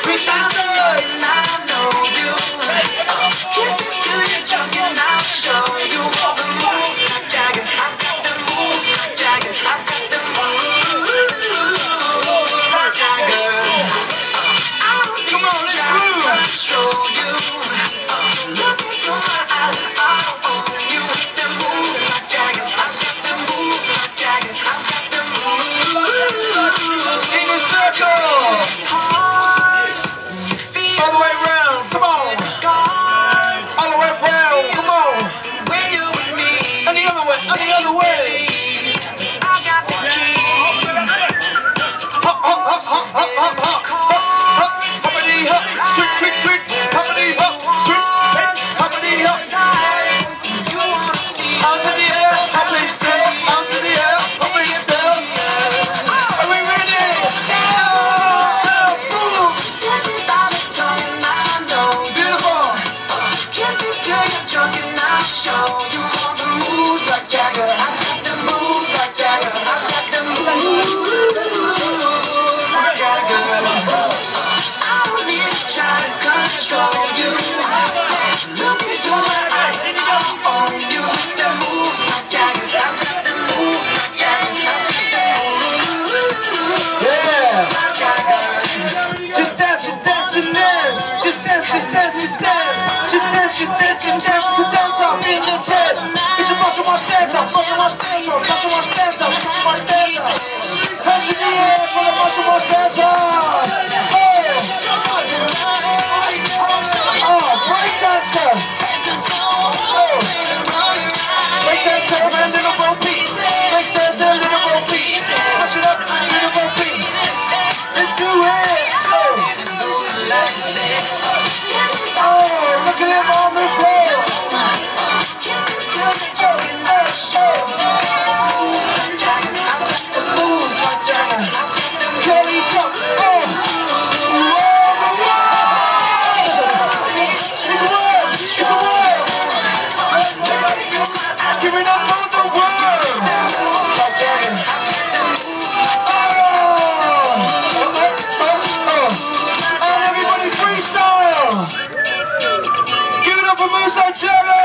Just dance, it's a dance up in the tent. It's a muscle wash dance up, muscle wash dance up, muscle wash dance up, muscle wash dance up. Hands in the air for the muscle wash dance up. Oh, break dancer. Oh, break dancer, a little bro beat. Break dancer, a little bro beat. Smash it up, little bro beat. Let's do it. Oh, look at him on the floor. Jello!